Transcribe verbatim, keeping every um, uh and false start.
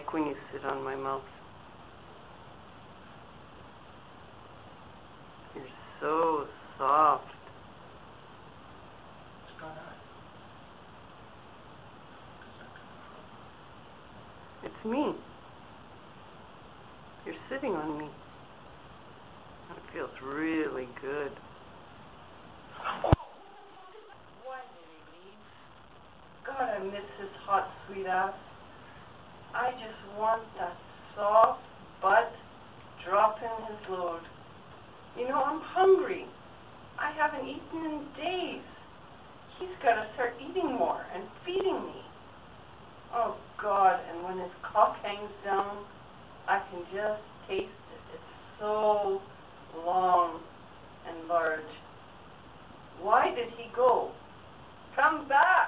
like when you sit on my mouth. You're so soft. What's going on? It's me. You're sitting on me. It feels really good. Why did he leave? God, I miss his hot, sweet ass. I just want that soft butt dropping his load. You know, I'm hungry. I haven't eaten in days. He's got to start eating more and feeding me. Oh, God, and when his cock hangs down, I can just taste it. It's so long and large. Why did he go? Come back!